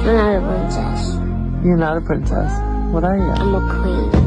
I'm not a princess. You're not a princess. What are you? I'm a queen.